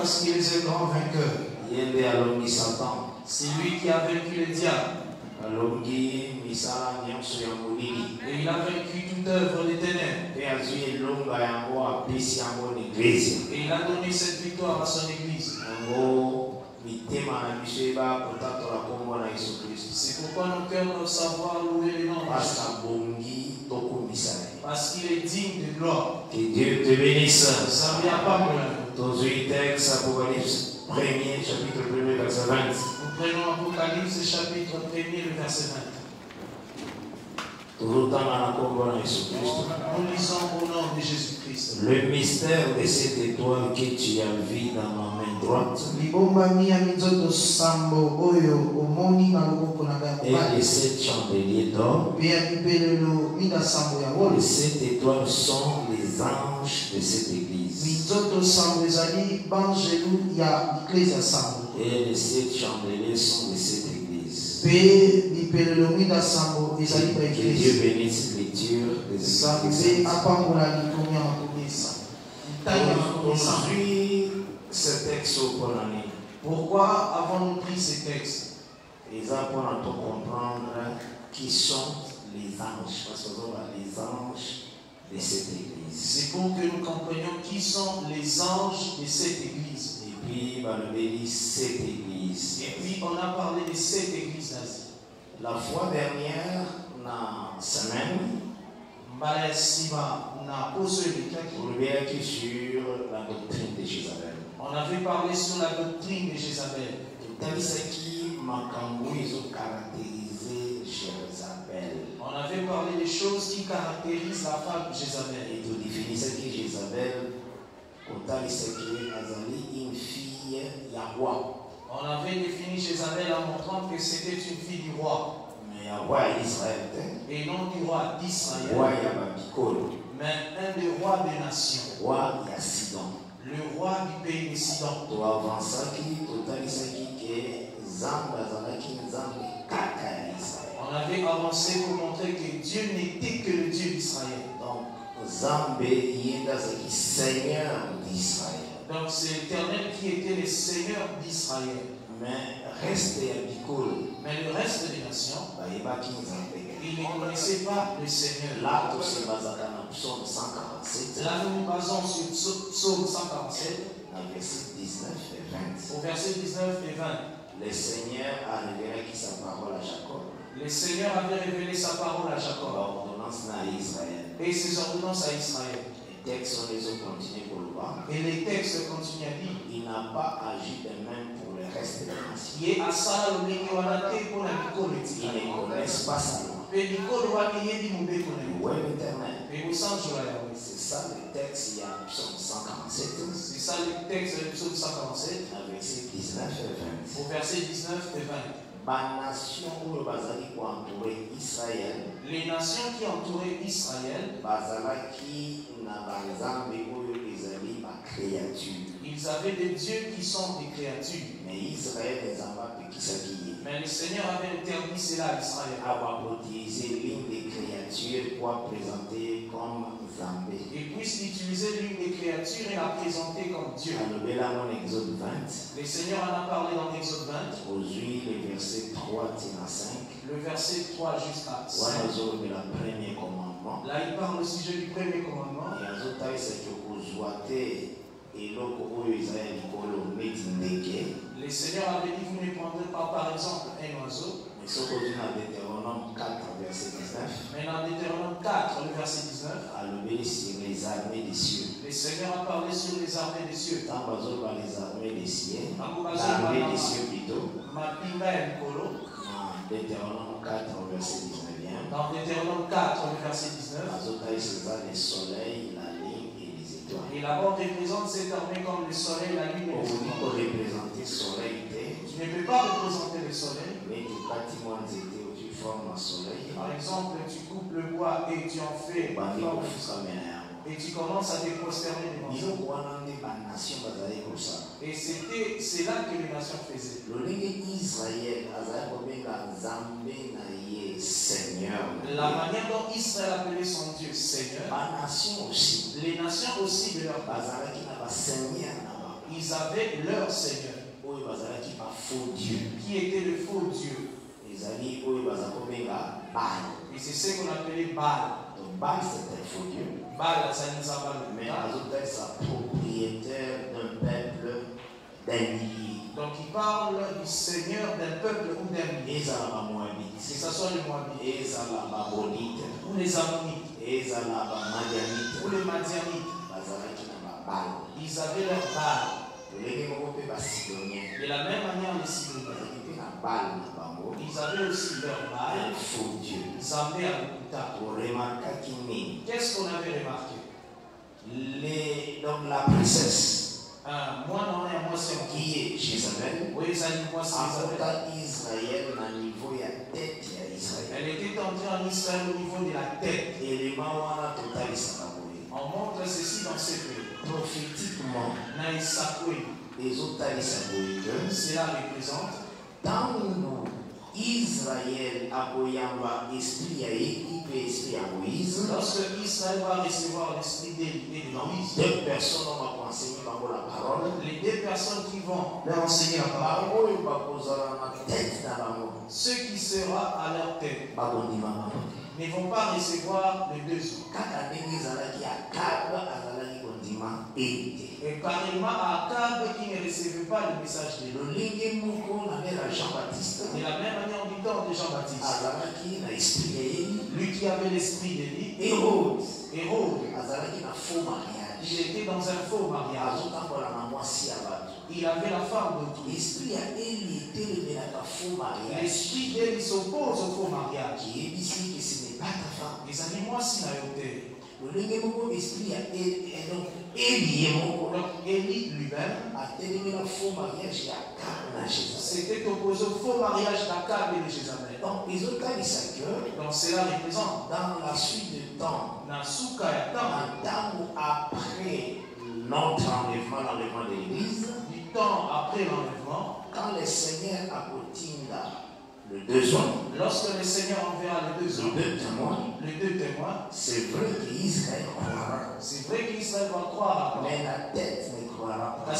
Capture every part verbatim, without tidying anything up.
parce qu'il est un grand vainqueur. C'est lui qui a vaincu le diable. Et il a vaincu toute œuvre des ténèbres. Et il a donné cette victoire à son église. C'est pourquoi nos cœurs doivent savoir louer les noms de Jésus. Parce qu'il est digne de gloire. Que Dieu te bénisse. Ça ne vient pas pour dans un texte, Apocalypse premier, chapitre premier, verset vingt. Nous prenons Apocalypse, chapitre premier, le verset vingt. Tout le temps, nous lisons au nom de Jésus-Christ. Le mystère de cette étoile que tu as vu dans ma main droite et les sept chandeliers d'or. Les sept étoiles sont les anges de cette église. Et les sept chandeliers sont de cette église. Que Dieu bénisse l'écriture de cette église. Aujourd'hui, ce texte pour l'année. Pourquoi avons-nous pris ces textes? Ils apprennent à comprendre qui sont les anges. Parce que les anges de cette église. C'est pour que nous comprenions qui sont les anges de cette église. Et puis, cette église. Et puis, on a parlé de cette église d'Asie. La fois dernière, la semaine, on a sur la doctrine de Jézabel. On avait parlé sur la doctrine de Jézabel. On avait parlé des choses qui caractérisent la femme de Jézabel. Et tu définissais que Jézabel, une fille roi. On avait défini Jézabel en montrant que c'était une fille du roi. Mais roi Israël. Et non du roi d'Israël. Mais un des rois des nations. Roi Sidon. Le roi du pays de Sidon. On avait avancé pour montrer que Dieu n'était que le Dieu d'Israël. Donc, Seigneur d'Israël. Donc c'est l'Éternel qui était le Seigneur d'Israël. Mais reste Mais le reste des nations, ils ne connaissaient pas le Seigneur. Là, nous nous basons cent quarante-sept. Là, nous nous basons sur Psaume cent quarante-sept. Verset dix-neuf et vingt. Au verset dix-neuf et vingt. Le Seigneur a révélé sa parole à Jacob. Le Seigneur avait révélé sa parole à Jacob. Et ses ordonnances à Israël. Les textes continuent pour le voir. Et les textes continuent à dire. Il n'a pas agi de même pour le reste des nations. Ils ne connaissent pas ça. C'est ça le texte, il y a Psaume cent quarante-sept. C'est ça le texte de Psaume cent quarante-sept. Verset dix-neuf et vingt. Au verset dix-neuf et vingt. Les nations qui entouraient Israël, ils avaient des dieux qui sont des créatures. Mais Israël les a pas Mais le Seigneur avait interdit cela à Israël. Avoir utilisé l'une des créatures pour présenter comme Zambé. Ils puissent utiliser l'une des créatures et la présenter comme Dieu. Le Seigneur en a parlé dans l'Exode vingt. Aujourd'hui, le verset trois à cinq. Le verset trois jusqu'à cinq. Là, il parle au sujet du premier commandement. Le Seigneur avait dit, vous ne prendrez pas par exemple un oiseau. Mais dans Deutéronome quatre, verset dix-neuf. Mais dans Deutéronome quatre, le verset dix-neuf. Sur les armées des cieux. Le Seigneur a parlé sur les armées des cieux. Dans les armées des cieux. L'armée des cieux plutôt. Dans Deutéronome quatre, verset dix-neuf. Dans Deutéronome quatre, le verset dix-neuf. Le soleil, la lune et les étoiles. Et là-bas, on représente cette armée comme le soleil, la lune et les étoiles. Pour représenter le soleil. Tu ne peux pas représenter le soleil. Mais tu formes un soleil. Par exemple, tu coupes le bois et tu en fais une forme. Et tu commences à te prosterner devant ça. Et c'était, c'est là que les nations faisaient. La manière dont Israël appelait son Dieu Seigneur, les nations aussi de leur part, Ils avaient leur Seigneur. Qui était le faux Dieu. Et c'est ce qu'on appelait Baal. Donc Baal c'était un faux Dieu. Baal, ça nous a pas le mais Azotel c'est propriétaire d'un peuple d'un millier. Donc il parle du Seigneur d'un peuple ou d'un millier. Et ça la Moabite. Que ce soit les Moabites. Et ça la Babonite. Ou les Ammonites. Et ça la Madianite. Ou les Madianites. Ils avaient leur Baal. De la même manière, les Sidoniens. Ils avaient aussi leur Baal. Un faux Dieu. Ils avaient un Bouddha. Qu'est-ce qu'on avait remarqué? Les, donc la princesse. Uh, moi non, moi c'est qui est Jézabel. Oui, ça dit moi c'est Jézabel. Israël à niveau de la tête de Israël. Elle était entrée en Israël au niveau de la tête. Et total on montre ceci dans ce pays. Prophétiquement, les autres cela représente dans nous. Israël a esprit esprit à Moïse. Lorsque Israël va recevoir l'esprit de Moïse, deux personnes vont enseigner la parole. Les deux personnes qui vont leur enseigner la parole, ceux qui sera à leur tête ne vont pas recevoir les deux autres. Et pareillement à Akab qui ne recevait pas le message de Dieu. De la même manière, du temps de Jean-Baptiste, lui qui avait l'esprit d'Élie, Hérode, Hérode, il était dans un faux mariage. Il avait la femme d'autrui. L'esprit d'Élie s'oppose au faux mariage. Les amis, moi, si n'a donc Élie lui-même s'était opposé au faux mariage d'Akab et de Jézabel. Donc les autres donc cela représente dans la suite du temps, dans le temps après notre enlèvement, l'enlèvement de l'église, du temps après l'enlèvement, quand le Seigneur a continué le deux ans, lorsque le Seigneur enverra les deux hommes, les deux témoins, les deux témoins, c'est vrai qu'Israël croira. C'est vrai qu'Israël va croire. Mais la tête ne croira pas.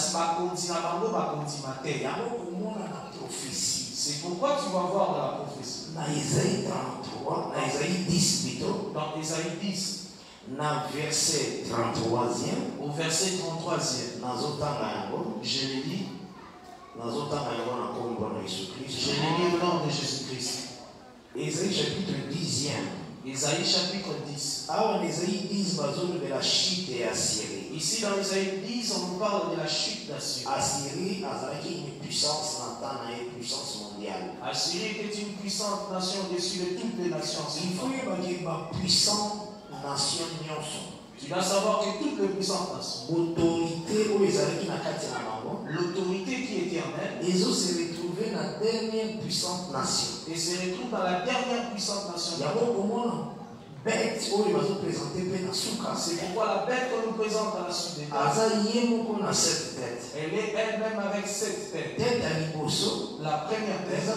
C'est pourquoi tu vas voir dans la prophétie. Dans Isaïe trente-trois, dans Isaïe dix plutôt. Dans Isaïe dix. Dans verset trente-troisième. Au verset trente-troisième. Je l'ai dit. Je l'ai dit au nom de Jésus-Christ. Isaïe chapitre dixième. Isaïe chapitre dix. Ah, en Isaïe dix, de la chute d'Assyrie. Ici dans Isaïe dix, on nous parle de la chute d'Assyrie. Assyrie a une puissance une puissance mondiale. Assyrie était une puissante nation au-dessus de toutes les nations. Il faut imaginer une puissante nation. Tu dois savoir que toutes les puissantes nations, l'autorité qui était en elle, ils ont se retrouvé dans la dernière puissante nation. Et se retrouve dans la dernière puissante nation. C'est pourquoi la bête qu'on nous présente dans la suite des têtes, elle est elle-même avec sept têtes. La première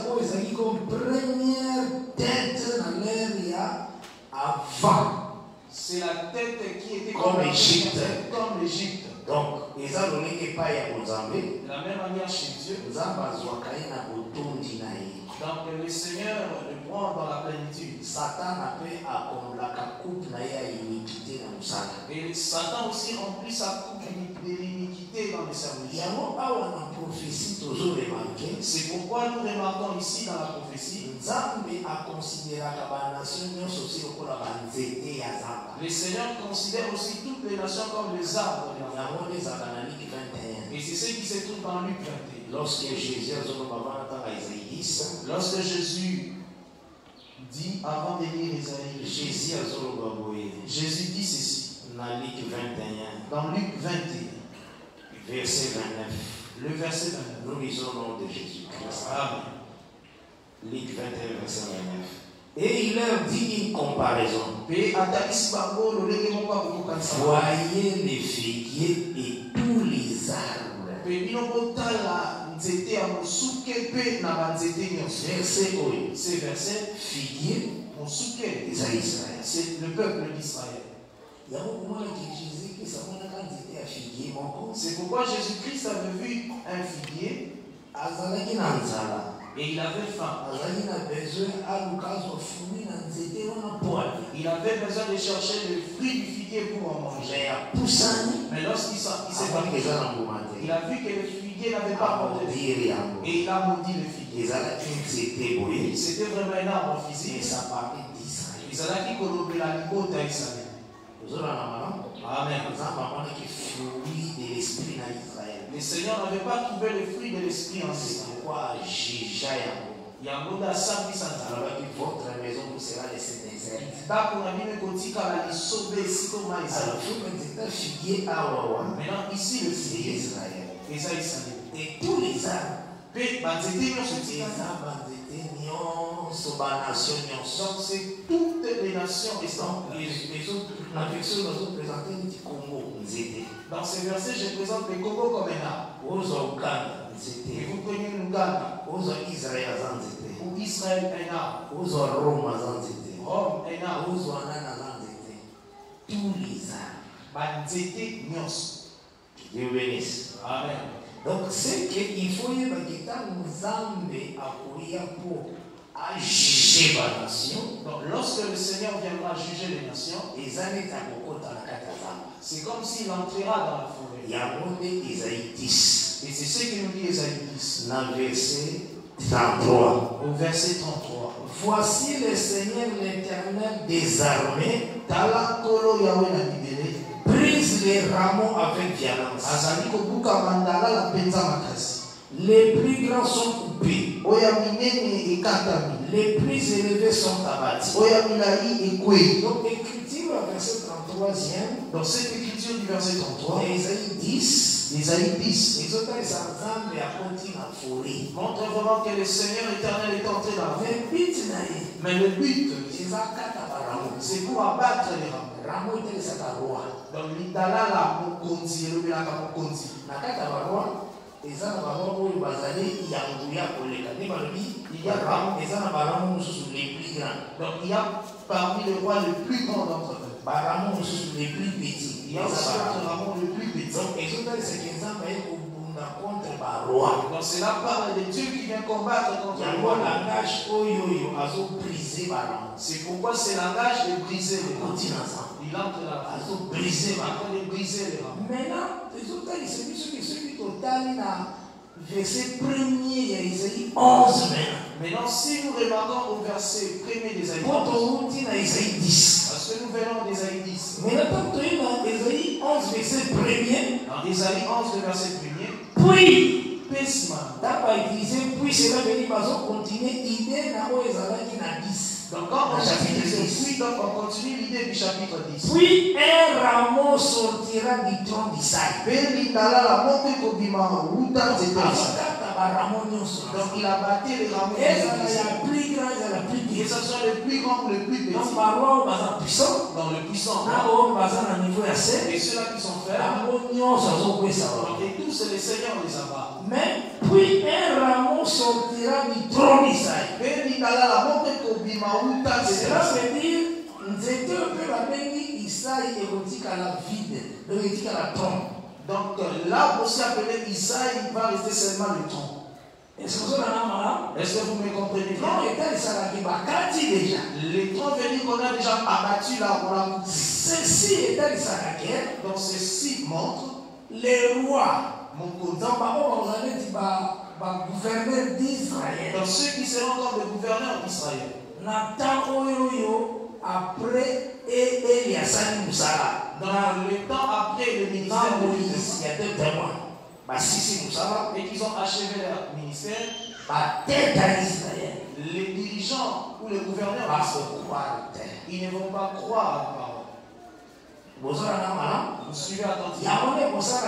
tête, avant. C'est la tête qui était comme l'Égypte. Comme l'Égypte. Donc, ils ont donné pas de la même manière chez Dieu. Donc, le Seigneur le prend dans la plénitude. Satan a fait à la coupe iniquité dans le sac. Et Satan aussi remplit sa coupe de l'iniquité dans les services. C'est pourquoi nous remarquons ici dans la prophétie. Le Seigneur considère aussi toutes les nations comme les arbres de la forêt. Et c'est ce qui se trouve dans Luc vingt et un. Lorsque Jésus, lorsque Jésus dit avant de lire Isaïe, Jésus, Jésus dit ceci. Dans Luc vingt et un. Dans Luc vingt et un. Verset vingt-neuf. Le verset vingt-neuf. Nous lisons au nom de Jésus-Christ. Amen. Luc vingt et un, verset vingt-neuf. Et il leur dit une comparaison. Voyez les figuiers et tous les arbres. Verset huit. C'est verset figuier, c'est le peuple d'Israël. C'est pourquoi Jésus-Christ avait vu un figuier et il avait faim. Il avait besoin de chercher le fruit du figuier pour en manger. Mais lorsqu'il s'est battu, il a vu que le figuier n'avait pas porté. Et il a maudit le figuier. C'était vraiment un arbre physique. Ils allaient qui colorer la libota Israël. Amen. Le Seigneur n'avait pas trouvé le fruit de l'esprit en Israël. Il y a un mot d'Assam qui s'entend. Votre maison vous sera laissée déserte. Maintenant, ici, le figuier Israël. Et tous les arbres. Donc c'est toutes les nations dans ces versets, je présente le Congo comme un arbre. Et vous prenez l'Ouganda. Ou Israël un arbre. Rome un arbre. Tous les arbres. Dieu bénisse. Amen. Donc c'est qu'il faut y avoir nous amener à courir pour à juger la nation. Donc lorsque le Seigneur viendra juger les nations, c'est comme s'il entrera dans la forêt. Il y a un Isaïe dix. Et c'est ce que nous dit Isaïe dix. Dans le verset trente-trois. Au verset trente-trois. Voici le Seigneur l'Éternel des armées. Brise les rameaux avec violence. Les plus grands sont coupés. Les plus élevés sont abattus. Donc l'écriture au verset trente-troisième. Dans cette écriture du verset trente-trois. Isaïe dix. Isaïe dix. Montre vraiment que le Seigneur éternel est entré dans la vie. Mais le but, c'est pour abattre les rameaux. Donc l'idala la mokonzi, le belaka mokonzi. Il y a donc il y a parmi les rois les plus grands d'entre eux. Les plus petits. Il y a aussi un rameau le plus petit. Donc cela parle de Dieu qui vient combattre contre le roi. C'est pourquoi ce langage est brisé les rameaux. Il entre dans la façon briser, de briser les rameaux. Maintenant, c'est celui qui total verset premier Isaïe onze. Maintenant, si nous remarquons au verset premier d'Isaïe dix, parce que nous venons d'Isaïe dix. Maintenant, Isaïe onze, verset premier. Dans Isaïe onze, verset premier. Puis, d'abord utilisé, puis cela veut dire qu'on continue l'idée na dix. Donc quand on chapitre dix, donc on continue l'idée du chapitre dix. Puis un rameau sortira du tronc d'Isaïe. Donc il a battu les rameaux. Et ça la plus grande, la plus petite. Et ce sont les plus grands ou les plus petits. Donc parlons aux puissants. Dans le puissant. Et ceux-là qui sont faibles. Donc et tous les seigneurs les abattent. Mais puis un rameau sortira du tronc d'Isaïe. Cela veut dire, nzete peut la béni Isaïe érotique à la vide, érotique à la tombe. Donc l'arbre aussi appelé Isaïe, il va rester seulement le tronc. Est-ce que vous me comprenez bien? Non, déjà. Les troncs veut dire qu'on a déjà abattu l'arbre. Ceci est donc ceci montre les rois. Mon donc, vous allez dire, bah, gouverneur d'Israël. Donc ceux qui seront comme les gouverneurs d'Israël. Nathan Oyoyo après et Eliasani Moussala. Dans le temps après le ministère de Moïse, il y a deux témoins. Bah, Sissi Moussala. Et qu'ils ont achevé leur ministère. Bah, tête à Israël. Les dirigeants ou les gouverneurs bah, croire, ils ne vont pas croire à la parole. Vous suivez attentivement.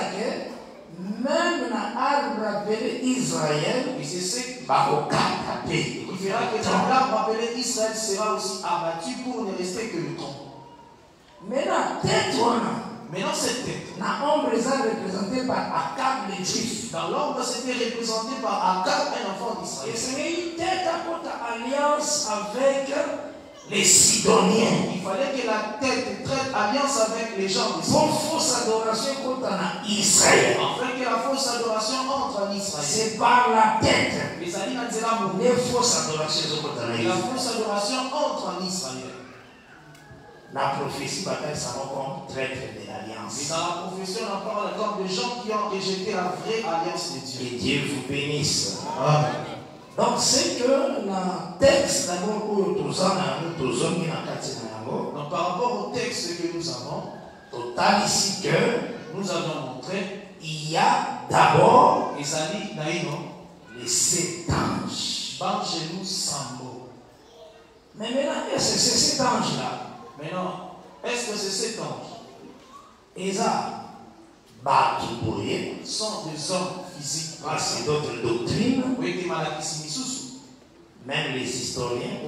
Même dans l'arbre appelé Israël, et c'est ce qui fera que dans l'arbre appelé Israël sera aussi abattu pour ne rester que le tronc. Maintenant, tête, maintenant cette tête, l'ombre est représentée par Akab le juif. Dans l'ombre, c'était représenté par Akab, un enfant d'Israël. Et c'est une tête à côté alliance avec les Sidoniens. Il fallait que la tête traite alliance avec les gens de Sidon. Pour fausse adoration contre Israël. Afin que la fausse adoration entre en Israël. C'est par la tête. Les alliances de l'amour. Les fausses adorations contre Israël. La fausse adoration entre en Israël. La prophétie bataille ça va comme traître de l'alliance. Et dans la prophétie, on en parle comme des gens qui ont rejeté la vraie alliance de Dieu. Que Dieu vous bénisse. Amen. Donc c'est que le texte d'abord pour tous les hommes donc par rapport au texte que nous avons, total ici que nous avons montré, il y a d'abord les alliés naïno, les sept anges. Ban chez nous sambo. Mais maintenant, est-ce que c'est sept anges-là? Maintenant, est-ce que c'est sept anges? Et ça, Batouboye sont des hommes physiques. Parce que d'autres doctrines, oui, même les historiens,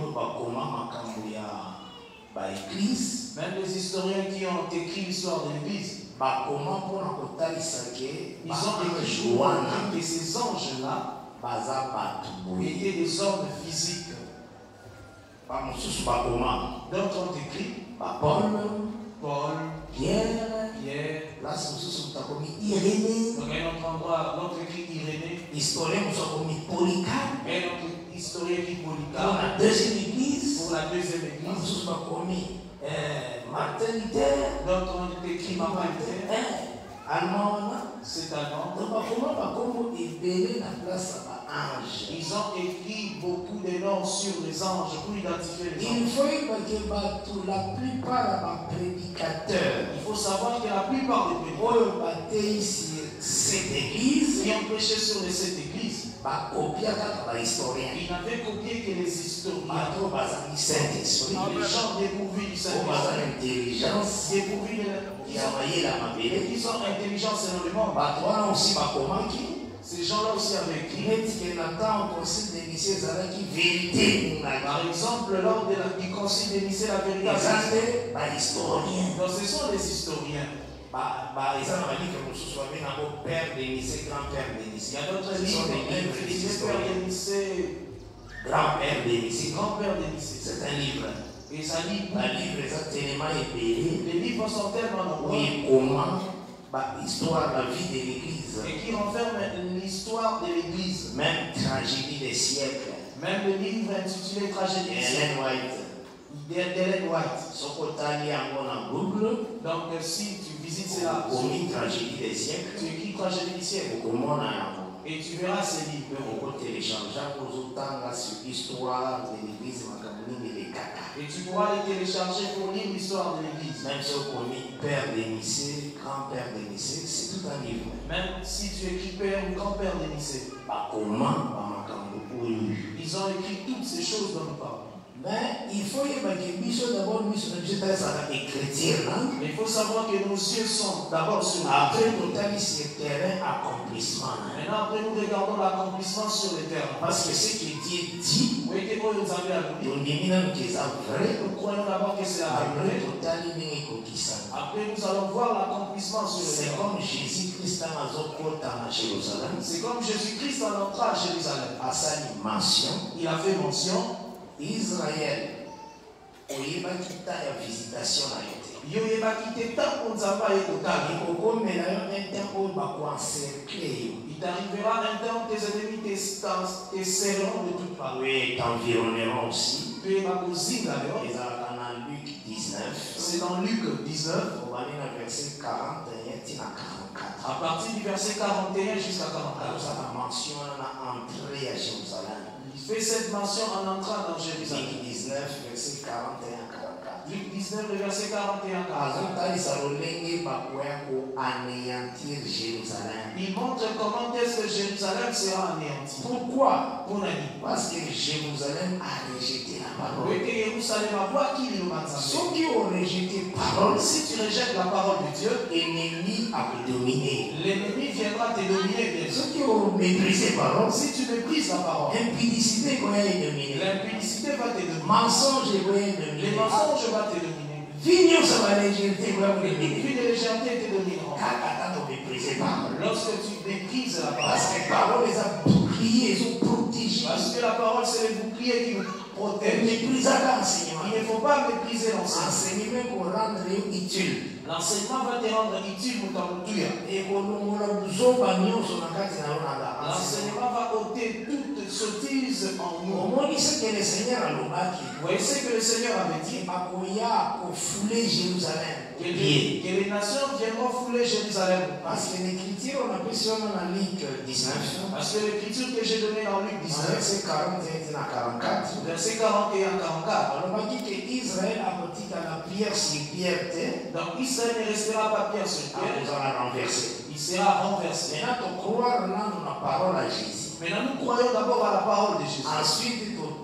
même les historiens qui ont écrit l'histoire de l'Église, ils ont écrit que ces anges-là étaient des hommes physiques. D'autres ont écrit Paul, Paul, Pierre, Pierre. Là, c'est Irénée. Donc, un autre endroit, l'autre écrit Irénée. Historien, nous sommes commis Polycarpe. Un autre historien écrit Polycarpe. Pour la deuxième église. Pour la deuxième église. Nous sommes commis Martin Luther. D'autres ont écrit Martin Luther. Allemand. C'est allemand. Donc, comment va comment libérer la place à ange? Ils ont écrit beaucoup de noms sur les anges pour identifier les anges. Il faut que la plupart des prédicateurs, il faut savoir que la plupart des prédicateurs sur cette église, qui ont prêché sur les sept églises, ils n'avaient copié que les historiens. Les gens dépourvus du Saint-Esprit, dépourvus de la qui sont intelligents selon le monde. Ces gens-là aussi avaient écrit. Par exemple, lors de la, du concile de Nicée, la vérité. Donc ce sont les historiens. Il y a d'autres livres, père de Nicée, grand-père de Nicée. Grand-père de Nicée. C'est un livre. Et ça livre. Un livre exactement épais. Les livres sont tellement nombreux. Oui, comment l'histoire, la vie de l'Église. Et qui renferme l'histoire de l'Église. Même tragédie des siècles. Même le livre intitulé Tragédie des siècles. Ellen White. D'Ellen White. Sokotali en Google. Donc si tu visites cela, tu tragédie des siècles. Tu écris Tragédie des siècles. Et tu verras ces livres. On peut télécharger pour autant sur l'histoire de l'Église. Et tu pourras les télécharger pour lire l'histoire de l'Église. Même si on commis père de Nicée, grand-père de Nicée, c'est tout un livre. Même si tu écris père ou grand-père de Nicée. Comment? Ils ont écrit toutes ces choses dont nous parlons. Mais il faut y avoir des missions d'abord, mission de écriture. Mais il faut savoir que nos yeux sont d'abord sur après total ici terrain accomplissement. Maintenant après nous regardons l'accomplissement sur le terrain. Parce que ce que Dieu dit, oui, que nous avons nous croyons d'abord que c'est la vérité. Après nous allons voir l'accomplissement sur le terrain. C'est comme Jésus-Christ en Jérusalem. C'est comme Jésus-Christ en entrant à Jérusalem. À sa mention, il a fait mention. Israël, il va quitter la visitation. Il va quitter tant qu'on n'a pas été total. Il t'arrivera un temps où tes ennemis te serreront de toutes parts. Oui, t'environneront aussi. Tu es ma cousine d'ailleurs. C'est dans Luc dix-neuf. Verset quarante et un à quarante-quatre. À partir du verset quarante et un jusqu'à quarante-quatre. Ça mentionne l'entrée à Jérusalem. Il fait cette mention en entrant dans Jérusalem. Luc dix-neuf, verset quarante et un à quarante-quatre. Luc dix-neuf, le verset quarante et un à quarante-quatre. Il montre comment est-ce que Jérusalem sera anéanti. Pourquoi? Parce que Jérusalem a rejeté la parole. Oui, que Jérusalem a quoi qui lui m'a dit. Ceux qui ont rejeté la parole, si tu rejettes la parole de Dieu, l'ennemi a te dominé. L'ennemi viendra te dominer. Ceux qui ont méprisé la parole, si tu méprises la parole, l'impudicité va te dominer. L'impudicité va te dominer. Mensonge va te dominer. Les mensonges vont te dominer. Vignon, ça va légèreté va te dominer. Puis de légèreté te domineront. Lorsque tu méprises la parole. Parce que la parole est à boucler. boucliers, ils ont protégé. Parce que la parole, c'est les boucliers qui nous protègent. Il ne faut pas mépriser l'enseignement. L'enseignement va te rendre utile. L'enseignement va ôter toute sottise en nous. Vous voyez ce que le Seigneur avait dit? Que les, que les nations viendront fouler Jérusalem. Parce que l'écriture, on appelle ça dans Luc dix-neuf. Parce que l'écriture que j'ai donnée dans Luc dix-neuf, verset quarante et un à quarante-quatre. Verset quarante et un à quarante-quatre. On a dit que Israël a porté la pierre sur pierre. Donc Israël ne restera pas pierre sur pierre. On va renverser. Il sera renversé. Maintenant, on croit dans la parole à Jésus. Maintenant, nous croyons d'abord à la parole de Jésus. Ensuite,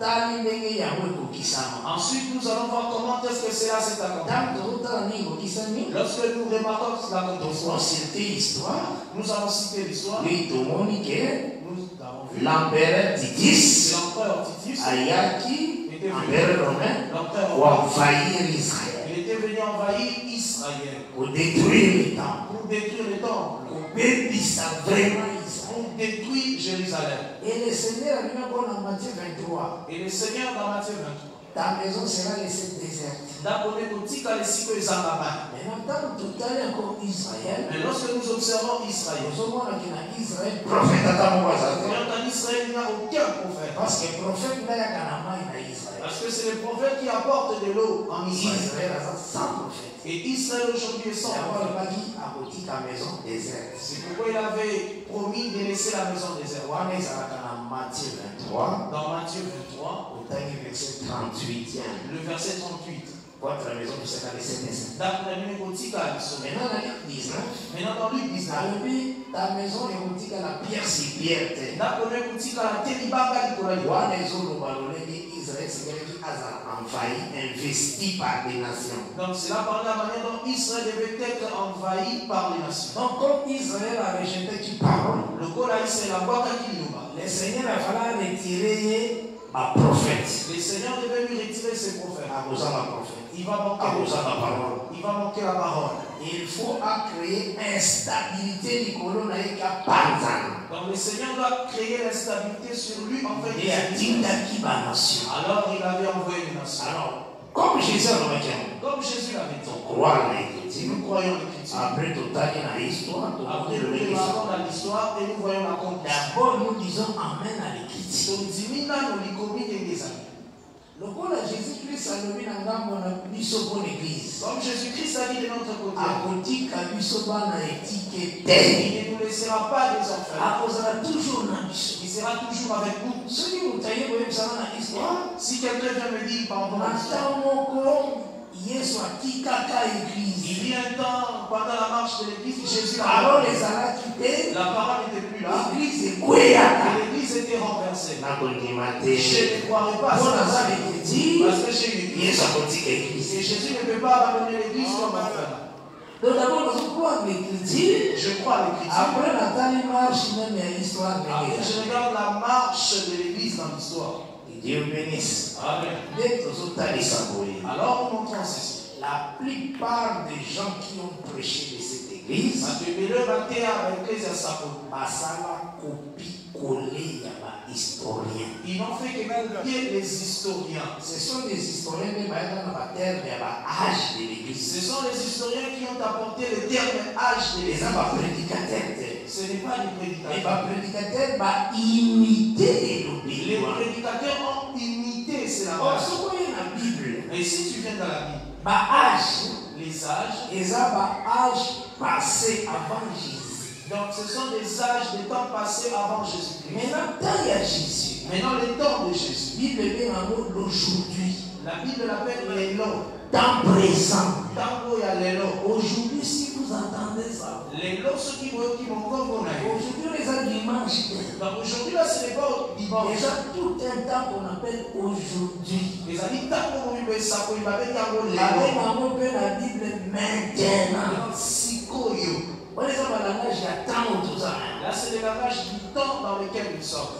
Ensuite, nous allons voir comment est-ce que cela s'est accompli. Lorsque nous remarquons l'histoire, nous allons citer l'histoire. Nous avons vu l'empereur Titus, l'empereur Titus, Ayaki, l'empereur romain, pour envahir Israël. Il était venu envahir Israël. Pour détruire le temple. Pour détruire le temple. Pour détruire vraiment pour détruire Jérusalem. Et le Seigneur lui a dit dans Matthieu vingt-trois. Et le Seigneur dans Matthieu vingt-trois. Ta maison sera laissée déserte. Maintenant, Mais lorsque nous observons Israël, Israël prophète en Israël, il n'y a aucun prophète. Parce que prophète n'a qu'un Israël. Parce que c'est le prophète qui apporte de l'eau en Israël. Israël a sans prophète. Et Israël aujourd'hui est sans prophète. C'est pourquoi il avait promis de laisser la maison déserte. Matthieu vingt-trois. Dans Matthieu vingt-trois. Verset trente-huit. Le verset trente-huit. Votre maison sera laissée déserte. Maintenant, dans Luc dix-neuf. Maintenant, dans Luc dix-neuf. Ta maison est boutique à la pierre si pierre. Israël, c'est quelqu'un qui a envahi, investi par des nations. Donc, cela parle de la manière dont Israël devait être envahi par les nations. Donc, comme Israël a rejeté qui parole, le Coran c'est la boîte à qui le Seigneur a fallu retirer ma prophète. Le Seigneur devait lui retirer ses prophètes. À cause de ma prophète. Il va manquer la parole. Il va manquer la parole. Il faut créer instabilité du colon avec la panzane. Donc le Seigneur doit créer l'instabilité sur lui en fait. Et a dit nation. Alors il avait envoyé une nation. Alors, comme Jésus l'avait dit. Comme Jésus l'avait dit. On croit en l'écriture. Nous croyons l'écriture. Après tout à l'heure l'histoire. Après nous regardons dans l'histoire et nous voyons la conclusion. D'abord nous disons amen à l'écriture. Donc dimina nous l'icomie des amis. Le corps de Jésus-Christ a levé dans l'église. Comme Jésus-Christ a dit de notre côté. Il ne nous laissera pas des enfants. Il sera toujours avec nous. Si quelqu'un vient me dire pardon, il y a un temps, pendant la marche de l'église, Jésus a la parole n'était plus là. Et l'église était renversée. Je ne croirais pas ça. Parce que j'ai une église. Et Jésus ne peut pas abandonner l'église comme un frère. Donc d'abord, nous croyons l'écriture. Je crois à l'écriture. Après, la marche même il y a l'histoire. Après, je regarde la marche de l'église dans l'histoire. Dieu bénisse. Amen. Alors, nous montrons ceci. La plupart des gens qui ont prêché de cette église, historiens. Ils n'ont fait que copier les historiens. Ce sont des historiens même dans la terre de l'âge de l'église. Ce sont les historiens qui ont apporté le terme âge de l'église. Ce n'est pas des prédicateurs. Les prédicateurs vont imiter les prédicateurs ont imité, c'est la Bible. Et si tu viens dans la Bible, âge, les âges, les âges passés avant Jésus. Donc ce sont des âges des temps passés avant Jésus-Christ. Maintenant, il y a Jésus. Maintenant, les temps de Jésus. Bible est en mot l'aujourd'hui. La Bible l'appelle l'élo. Temps présent. Tango ya l'élo. Aujourd'hui, si vous entendez ça. L'élo, ceux qui vont qui vont aujourd'hui, les gens dimanche. Donc aujourd'hui, là, ce n'est pas dimanche. Déjà, tout un temps qu'on appelle aujourd'hui. Les amis, tant qu'on veut ça, qu'on va mettre en l'élo. Avec la Bible maintenant. Sikoyo. Là, c'est le langage du temps dans lequel nous sommes.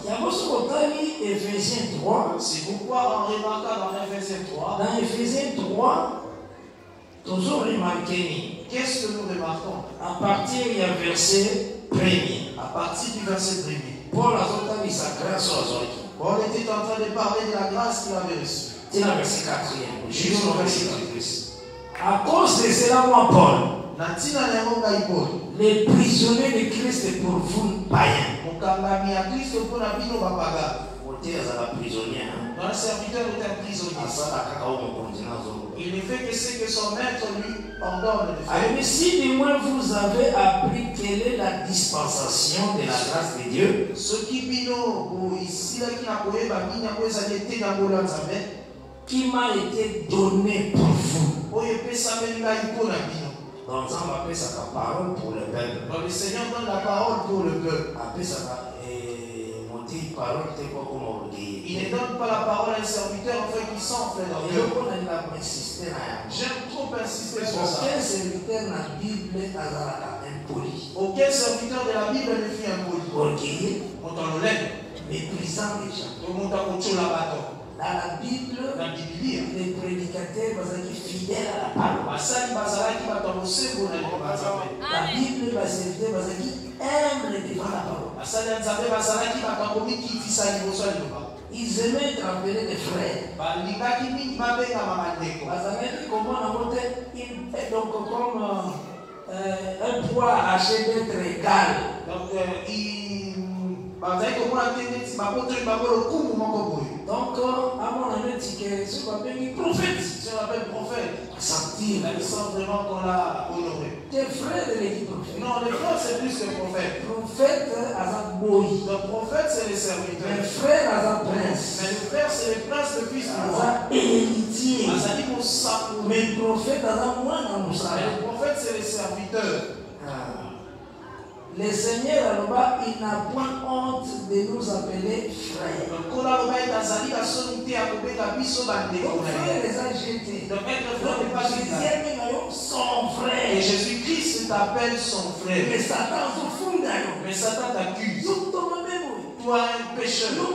C'est pourquoi en remarquant dans Éphésiens trois, dans Éphésiens trois, toujours remarqué. Qu'est-ce que nous remarquons? À partir du verset premier. À partir du verset premier. Paul a sorti sa grâce aux autres. Paul était en train de parler de la grâce qu'il avait reçue. C'est la verset quatrième. Juste au verset quatre. À cause de cela, moi, Paul, les prisonniers de Christ pour vous, païens. Un serviteur est un prisonnier. Il ne fait que ce que son maître lui ordonne de faire. Mais si du moins vous avez appris quelle est la dispensation de la grâce de Dieu, ce qui qui m'a été donné pour vous. Donc, ça va appeler sa parole pour le peuple. Donc, le Seigneur donne la parole pour le peuple. Après ça va monter parole, c'est quoi comme orgueil. Il ne donne pas la parole à un serviteur en fait qui s'enfle dans le cœur. J'aime trop insister sur ça. Aucun serviteur de la Bible n'est impoli. Aucun serviteur de la Bible ne fut impoli. Orgueilleux. On t'en le lève. Méprisant les gens. Dans la Bible, la Bible, les prédicateurs sont fidèles à la parole. La Bible, les serviteurs sont humbles devant la parole. Ils aimaient être appelés des frères. Comment on donc comme euh, un poids haché d'être égal. Donc, euh, il donc, à mon avis, c'est que ce qu'on appelle prophète, ce qu'on appelle prophète, sentir, il sent vraiment qu'on l'a honoré. Tes frères de l'équipe prophète. Non, les frères c'est plus que prophète. Prophète, Azak Boy. Le prophète c'est les serviteurs. Les frères, Azak Prince. Mais le frère c'est le prince, le fils du roi. Azak héritier. Azak Moussa. Mais le prophète, Azak moins dans Moussa. Le prophète c'est les serviteurs. Le Seigneur, il n'a point honte de nous appeler frères. Donc, frère les a jetés. Donc, être frère n'est pas jeté. Son frère. Et Jésus-Christ t'appelle son frère. Mais Satan se fout d'ailleurs. Mais Satan t'accuse. Toi, un pécheur. Toi,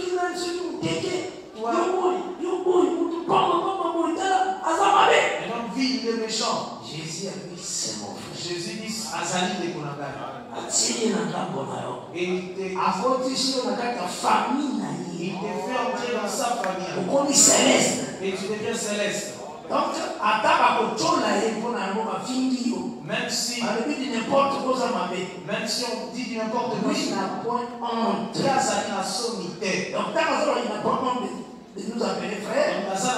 et donc, vie de méchant. Jésus a dit, c'est mon frère. Jésus dit, Azali de Konagana. Et il te il te fait entrer dans sa famille. Et tu deviens céleste. Donc, même si n'importe quoi, même si on dit n'importe quoi, il n'a point honte. Donc, il n'a pas honte de nous appeler frères. Cela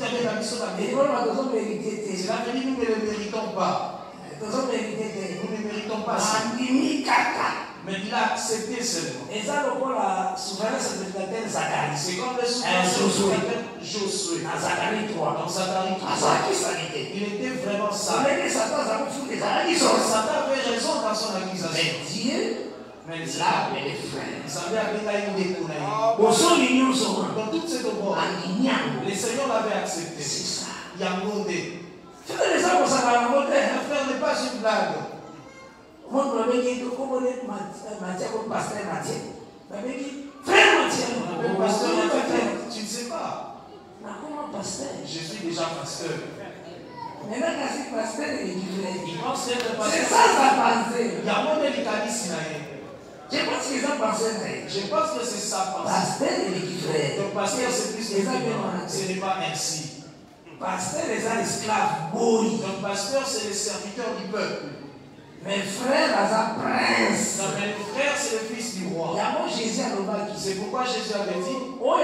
veut dire que nous ne le méritons pas. Nous ne méritons pas ça. Mais il a accepté seulement. Et ça, le la souveraine sacrificateur Zacharie. C'est comme le souverain sacrificateur Josué. Dans Zacharie trois. Dans Zacharie trois. Il était vraiment ça. Satan avait raison dans son accusation. Mais Dieu, mais il l'a appelé frère. Il savait appeler une découverte. Dans toutes ces deux voies, le Seigneur l'avait accepté. C'est ça. Il y a un mot de. Un frère n'est pas une blague. Moi, je me dis que comme on est Mathieu, comme pasteur Mathieu, je me dis, frère Mathieu, pasteur Mathieu, tu ne sais pas. Comment pasteur? Je suis déjà pasteur. Maintenant, quand c'est pasteur, il est Il pense être pasteur. C'est ça sa pensée. Il y a mon délicatisme. Je pense qu'ils ont pensé. Je pense que c'est ça pensée. Pasteur, il est frère. Donc, pasteur, c'est plus que ce n'est pas ainsi. Pasteur, les esclaves, oui. Donc, pasteur, c'est le serviteur du peuple. Mes frères, Azak Prince. Non, mais le frère, c'est le fils du roi. C'est pourquoi Jésus avait dit,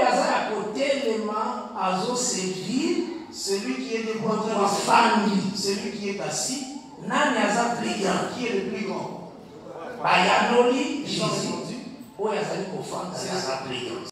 celui qui est debout, celui qui est assis, qui est le plus grand. Bayanoli, Jésus. Jésus.